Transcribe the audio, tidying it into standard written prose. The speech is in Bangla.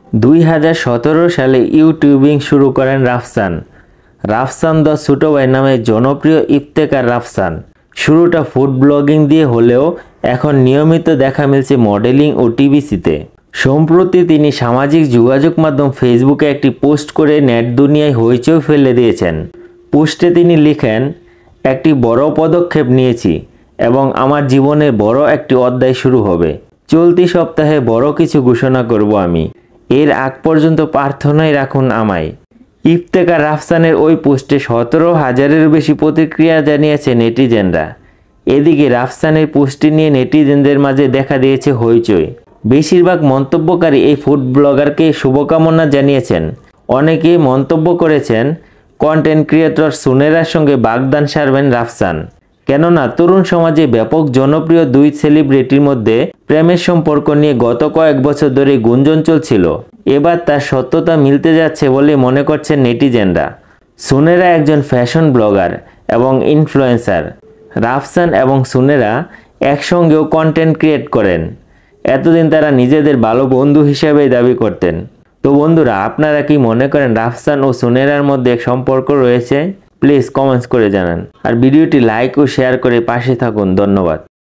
2017 সালে ইউটিউবিং শুরু করেন রাফসান। রাফসান দ্য ছোট ভাই নামে জনপ্রিয় ইফতেখার রাফসান। শুরুটা ফুড ব্লগিং দিয়ে হলেও এখন নিয়মিত দেখা মিলছে মডেলিং ও টিভিসিতে। সম্প্রতি তিনি সামাজিক যোগাযোগ মাধ্যম ফেসবুকে একটি পোস্ট করে নেট দুনিয়ায় হইচই ফেলে দিয়েছেন। পোস্টে তিনি লিখেন, একটি বড় পদক্ষেপ নিয়েছি এবং আমার জীবনে বড় একটি অধ্যায় শুরু হবে। চলতি সপ্তাহে বড় কিছু ঘোষণা করব আমি। এর আগ পর্যন্ত প্রার্থনায় রাখুন আমায়। ইফতেখার রাফসানের ওই পোস্টে 17,000-এর বেশি প্রতিক্রিয়া জানিয়েছে নেটিজেনরা। এদিকে রাফসানের পোস্টটি নিয়ে নেটিজেনদের মাঝে দেখা দিয়েছে হইচই। বেশিরভাগ মন্তব্যকারী এই ফুড ব্লগারকে শুভকামনা জানিয়েছেন। অনেকে মন্তব্য করেছেন, কন্টেন্ট ক্রিয়েটর সুনেরার সঙ্গে বাগদান সারবেন রাফসান। কেননা তরুণ সমাজে ব্যাপক জনপ্রিয় দুই সেলিব্রিটির মধ্যে প্রেমের সম্পর্ক নিয়ে গত কয়েক বছর ধরে গুঞ্জন চলছিল। এবার তার সত্যতা মিলতে যাচ্ছে বলে মনে করছেন নেটিজেনরা। সুনেরা একজন ফ্যাশন ব্লগার এবং ইনফ্লুয়েন্সার। রাফসান এবং সুনেরা একসঙ্গেও কন্টেন্ট ক্রিয়েট করেন। এতদিন তারা নিজেদের ভালো বন্ধু হিসেবে দাবি করতেন। তো বন্ধুরা, আপনারা কি মনে করেন রাফসান ও সুনেরার মধ্যে এক সম্পর্ক রয়েছে? প্লিজ কমেন্টস করে জানান। আর ভিডিওটি লাইক ও শেয়ার করে পাশে থাকুন। ধন্যবাদ।